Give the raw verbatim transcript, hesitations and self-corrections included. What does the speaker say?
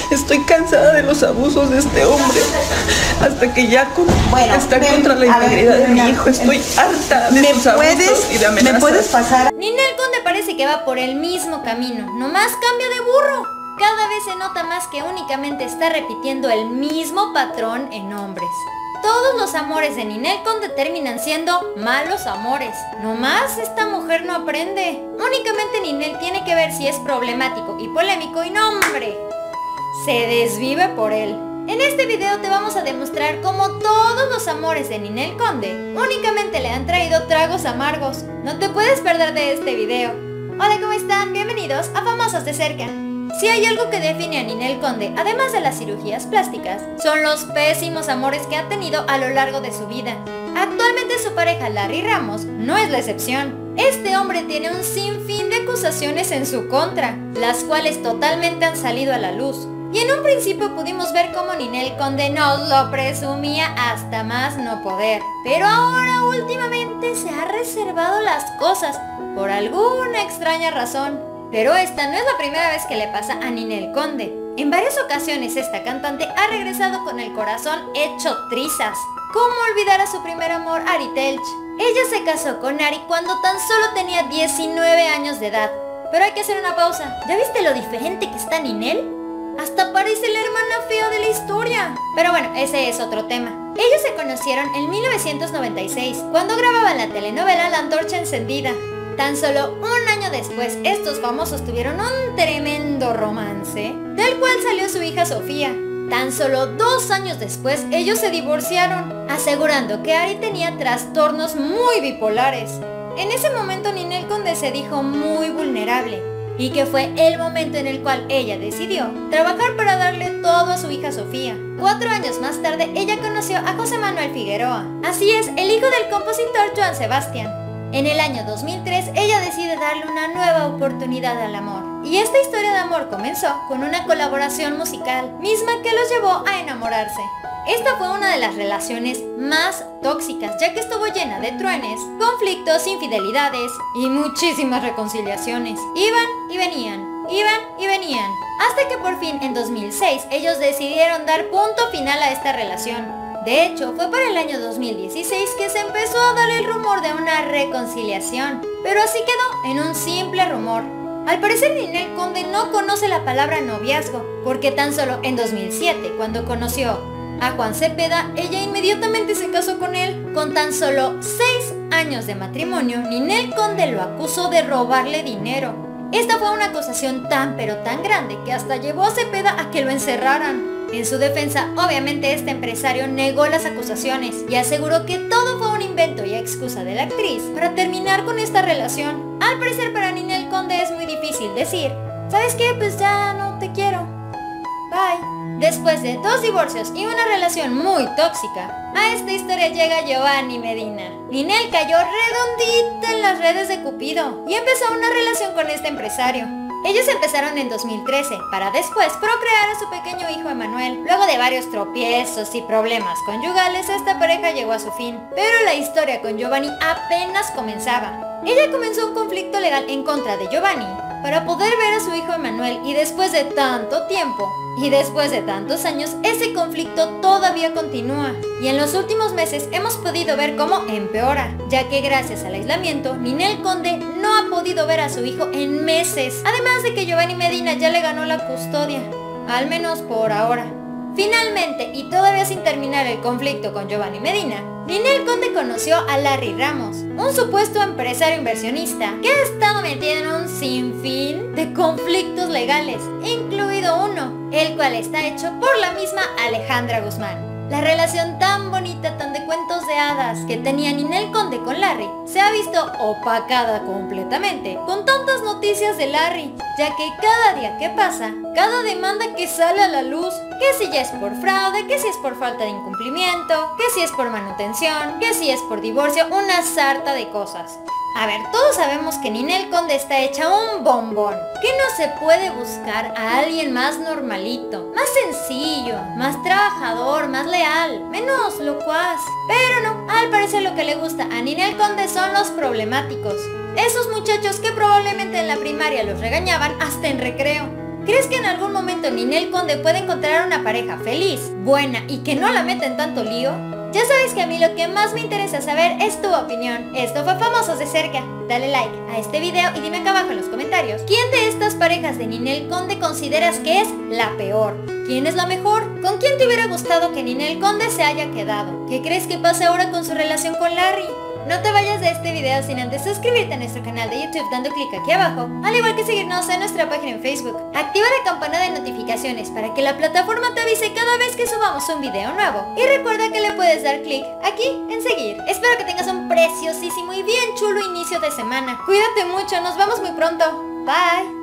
Estoy cansada de los abusos de este hombre. Hasta que ya con, bueno, está ven, contra la integridad ver, de mi hijo. Estoy harta de sus abusos y de amenazas. ¿Me puedes pasar? Ninel Conde parece que va por el mismo camino, nomás cambia de burro. Cada vez se nota más que únicamente está repitiendo el mismo patrón en hombres. Todos los amores de Ninel Conde terminan siendo malos amores. Nomás esta mujer no aprende. Únicamente Ninel tiene que ver si es problemático y polémico y no, hombre, se desvive por él. En este video te vamos a demostrar cómo todos los amores de Ninel Conde únicamente le han traído tragos amargos. No te puedes perder de este video. Hola, ¿cómo están? Bienvenidos a Famosos de Cerca. Si hay algo que define a Ninel Conde, además de las cirugías plásticas, son los pésimos amores que ha tenido a lo largo de su vida. Actualmente su pareja Larry Ramos no es la excepción. Este hombre tiene un sinfín de acusaciones en su contra, las cuales totalmente han salido a la luz. Y en un principio pudimos ver cómo Ninel Conde nos lo presumía hasta más no poder. Pero ahora últimamente se ha reservado las cosas, por alguna extraña razón. Pero esta no es la primera vez que le pasa a Ninel Conde. En varias ocasiones esta cantante ha regresado con el corazón hecho trizas. ¿Cómo olvidar a su primer amor, Ari Telch? Ella se casó con Ari cuando tan solo tenía diecinueve años de edad. Pero hay que hacer una pausa. ¿Ya viste lo diferente que está Ninel? Hasta parece la hermana fea de la historia. Pero bueno, ese es otro tema. Ellos se conocieron en mil novecientos noventa y seis, cuando grababan la telenovela La Antorcha Encendida. Tan solo un año después, estos famosos tuvieron un tremendo romance, del cual salió su hija Sofía. Tan solo dos años después, ellos se divorciaron, asegurando que Ari tenía trastornos muy bipolares. En ese momento Ninel Conde se dijo muy vulnerable, y que fue el momento en el cual ella decidió trabajar para darle todo a su hija Sofía. Cuatro años más tarde, ella conoció a José Manuel Figueroa. Así es, el hijo del compositor Joan Sebastián. En el año dos mil tres, ella decide darle una nueva oportunidad al amor. Y esta historia de amor comenzó con una colaboración musical, misma que los llevó a enamorarse. Esta fue una de las relaciones más tóxicas, ya que estuvo llena de truenes, conflictos, infidelidades y muchísimas reconciliaciones. Iban y venían, iban y venían, hasta que por fin en dos mil seis ellos decidieron dar punto final a esta relación. De hecho, fue para el año dos mil dieciséis que se empezó a dar el rumor de una reconciliación, pero así quedó en un simple rumor. Al parecer Ninel Conde no conoce la palabra noviazgo, porque tan solo en dos mil siete, cuando conoció a Juan Cepeda, ella inmediatamente se casó con él. Con tan solo seis años de matrimonio, Ninel Conde lo acusó de robarle dinero. Esta fue una acusación tan pero tan grande que hasta llevó a Cepeda a que lo encerraran. En su defensa, obviamente este empresario negó las acusaciones y aseguró que todo fue un invento y excusa de la actriz para terminar con esta relación. Al parecer para Ninel Conde es muy difícil decir, ¿sabes qué? Pues ya no te quiero. Bye. Después de dos divorcios y una relación muy tóxica, a esta historia llega Giovanni Medina. Ninel cayó redondita en las redes de Cupido y empezó una relación con este empresario. Ellos empezaron en dos mil trece, para después procrear a su pequeño hijo Emanuel. Luego de varios tropiezos y problemas conyugales, esta pareja llegó a su fin. Pero la historia con Giovanni apenas comenzaba. Ella comenzó un conflicto legal en contra de Giovanni para poder ver a su hijo Emanuel, y después de tanto tiempo y después de tantos años, ese conflicto todavía continúa. Y en los últimos meses hemos podido ver cómo empeora, ya que gracias al aislamiento, Ninel Conde no ha podido ver a su hijo en meses. Además de que Giovanni Medina ya le ganó la custodia, al menos por ahora. Finalmente, y todavía sin terminar el conflicto con Giovanni Medina, Ninel Conde conoció a Larry Ramos, un supuesto empresario inversionista que ha estado metido en un sinfín de conflictos legales, incluido uno, el cual está hecho por la misma Alejandra Guzmán. La relación tan bonita, tan de cuentos de hadas que tenía Ninel Conde con Larry se ha visto opacada completamente con tantas noticias de Larry, ya que cada día que pasa, cada demanda que sale a la luz, que si ya es por fraude, que si es por falta de incumplimiento, que si es por manutención, que si es por divorcio, una sarta de cosas. A ver, todos sabemos que Ninel Conde está hecha un bombón, que no se puede buscar a alguien más normalito, más sencillo, más trabajador, más leal, menos locuaz. Pero no, al parecer lo que le gusta a Ninel Conde son los problemáticos. Esos muchachos que probablemente en la primaria los regañaban hasta en recreo, ¿Crees que en algún momento Ninel Conde puede encontrar una pareja feliz, buena y que no la meta en tanto lío? Ya sabes que a mí lo que más me interesa saber es tu opinión. Esto fue Famosos de Cerca. Dale like a este video y dime acá abajo en los comentarios ¿quién de estas parejas de Ninel Conde consideras que es la peor? ¿Quién es la mejor? ¿Con quién te hubiera gustado que Ninel Conde se haya quedado? ¿Qué crees que pase ahora con su relación con Larry? No te vayas de este video sin antes suscribirte a nuestro canal de YouTube dando clic aquí abajo, al igual que seguirnos en nuestra página en Facebook. Activa la campana de notificaciones para que la plataforma te avise cada vez que subamos un video nuevo. Y recuerda que le puedes dar clic aquí en seguir. Espero que tengas un preciosísimo y bien chulo inicio de semana. Cuídate mucho, nos vemos muy pronto. Bye.